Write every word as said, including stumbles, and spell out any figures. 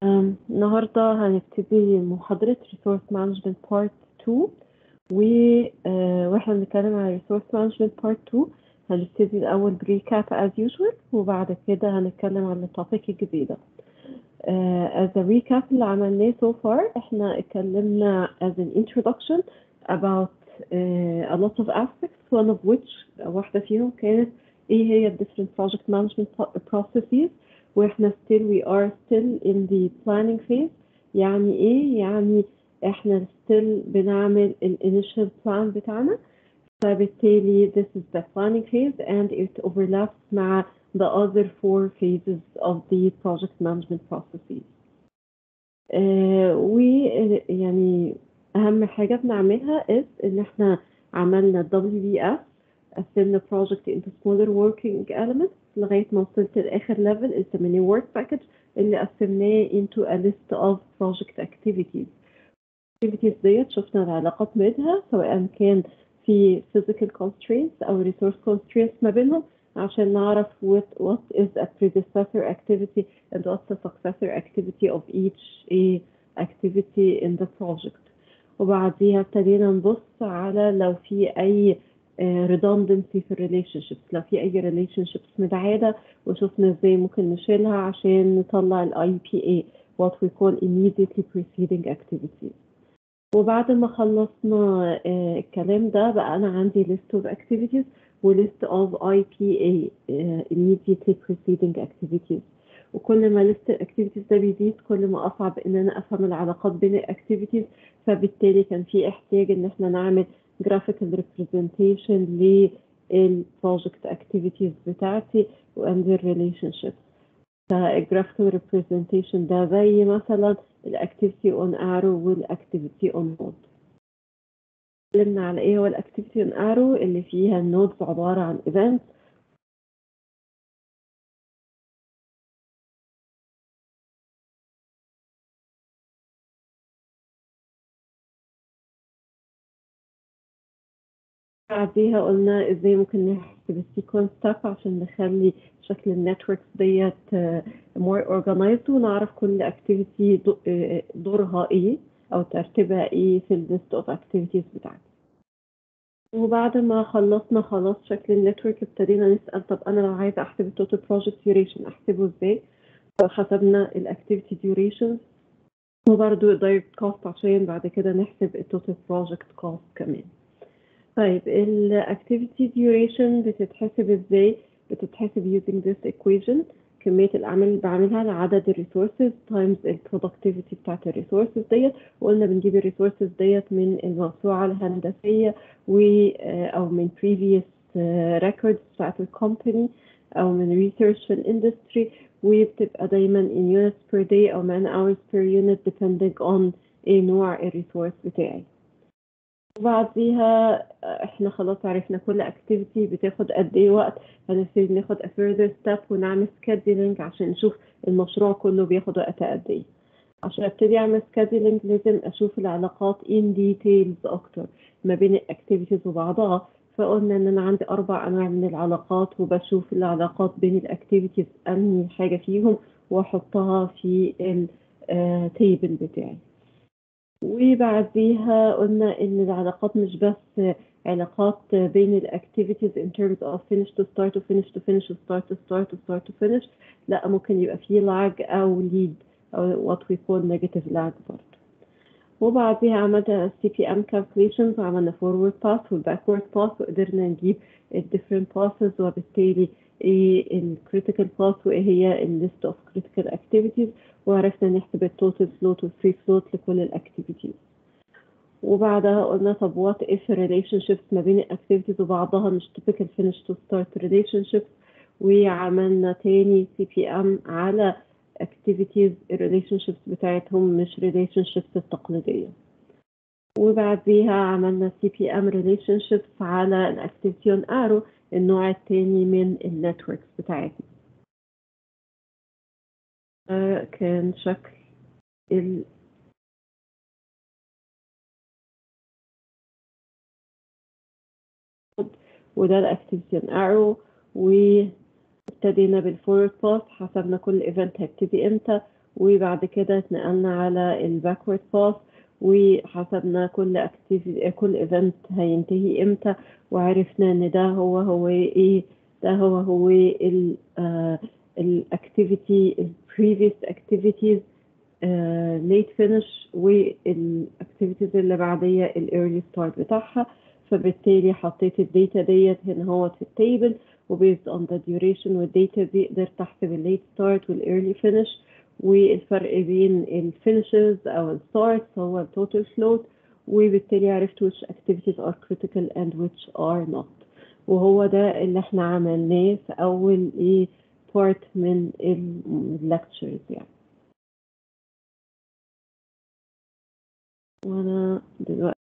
أم، النهاردة هنبتدي محاضرة Resource Management Part two و آه، واحنا بنتكلم على Resource Management Part two هنبتدي الأول بريكاب as usual وبعد كده هنتكلم عن التوبيك الجديدة. Uh, as a recap اللي عملناه so far احنا اتكلمنا as an introduction about uh, a lot of aspects, one of which واحدة فيهم كانت ايه هي different project management processes واحنا still we are still in the planning phase. يعني ايه؟ يعني احنا still بنعمل ال initial plan بتاعنا، فبالتالي this is the planning phase and it overlaps مع the other four phases of the project management processes. آه ويعني أهم حاجة بنعملها is إن إحنا عملنا دبليو بي إس، قسمنا project into smaller working elements لغاية ما وصلت لآخر level اللي سميناه work package اللي قسمناه into a list of project activities. activities ديت شفنا العلاقات بينها سواء كان في physical constraints أو resource constraints ما بينهم عشان نعرف what, what is a predecessor activity and what's the successor activity of each a activity in the project. وبعديها ابتدينا نبص على لو في أي redundancy في relationships، لو في أي relationships متعادة وشفنا ازاي ممكن نشيلها عشان نطلع ال آي بي إيه what we call immediately preceding activities. وبعد ما خلصنا آه الكلام ده بقى أنا عندي list of activities و list of آي بي إيه آه immediately preceding activities، وكل ما list activities ده بيزيد كل ما أصعب إن أنا أفهم العلاقات بين activities، فبالتالي كان في احتياج إن احنا نعمل graphical representation لل project activities بتاعتي and their relationships. فالgraphical representation ده زي مثلا الاكتيفيتي اون ارو والاكتيفيتي اون نود. اتكلمنا على ايه هو الاكتيفيتي اون ارو اللي فيها النودز عباره عن ايفنتس بعديها قلنا ازاي ممكن نحسب السيكونس ستاف عشان نخلي شكل النتوركس ديت more organized ونعرف كل اكتيفيتي دورها ايه او ترتيبها ايه في الليست اوف اكتيفيتيز بتاعتي. وبعد ما خلصنا خلاص شكل النتورك ابتدينا نسأل طب أنا لو عايزة أحسب التوتال بروجكت ديوريشن أحسبه إزاي؟ فحسبنا الأكتيفيتي ديوريشن وبرده الدايركت كوست عشان بعد كده نحسب التوتال بروجكت كوست كمان. طيب الأكتيفيتي ديوريشن بتتحسب إزاي؟ بتتحسب using this equation، كمية الأعمال اللي بعملها لعدد الريسورسز تايمز البرودكتيفيتي بتاعت الريسورسز ديت، وقلنا بنجيب الريسورسز ديت من الموسوعة الهندسية و أو من previous records بتاعت الكومباني أو من research في الاندستري، وبتبقى دايما in units per day أو man hours per unit depending on ايه نوع الريسورس بتاعي. وبعديها احنا خلاص عرفنا كل اكتيفيتي بتاخد قد ايه وقت، هنبتدي ناخد a further step ونعمل scheduling عشان نشوف المشروع كله بياخد وقت قد ايه. عشان ابتدي اعمل scheduling لازم اشوف العلاقات in details اكتر ما بين الاكتيفيتيز وبعضها، فقلنا ان انا عندي اربع انواع من العلاقات وبشوف العلاقات بين الاكتيفيتيز انهي حاجه فيهم واحطها في التيبل بتاعي. وبعديها قلنا ان العلاقات مش بس علاقات بين الاكتيفيتيز in terms of finish to start و finish to finish و start to start و start to finish، لا ممكن يبقى فيه lag او lead او what we call negative lag برضه. وبعديها عملنا سي بي ام calculations وعملنا forward path و backward path وقدرنا نجيب ال different passes وبالتالي ايه ال critical path وايه هي ال list of critical activities، وعرفنا نحسب التوتال فلوت والفري فلوت لكل الاكتيفيتيز. وبعدها قلنا طب what if relationships ما بين الاكتيفيتيز وبعضها مش typical finish to start relationships، وعملنا تاني سي بي ام على activities relationships بتاعتهم مش relationships التقليدية. وبعديها عملنا سي بي ام relationships على الاكتيفيتي on arrow النوع التاني من النتوركس بتاعتنا. آه كان شكل ال وده الاكتيفيتي on arrow، وابتدينا بالفورورد باث حسبنا كل ايفنت هيبتدي امتى وبعد كده اتنقلنا على الباكورد باث وحسبنا كل اكتيفيتي كل ايفنت هينتهي امتى، وعرفنا ان ده هو هو ايه، ده هو هو ال الاكتيفيتي البريفيوس اكتيفيتيز ليت فينش، والاكتيفيتيز اللي بعديها الايرلي ستارت بتاعها. فبالتالي حطيت الداتا ديت هنا هو في التيبل، وبيزد اون ذا ديوريشن والداتا دي قدرت احسب الليت ستارت والايرلي فينش، والفرق بين الفينشز او الستارتس هو التوتال فلوت، وبالتالي عرفت which activities are critical and which are not. وهو ده اللي احنا عملناه في اول ايه بارت من اللكتشرز يعني. وانا دلوقتي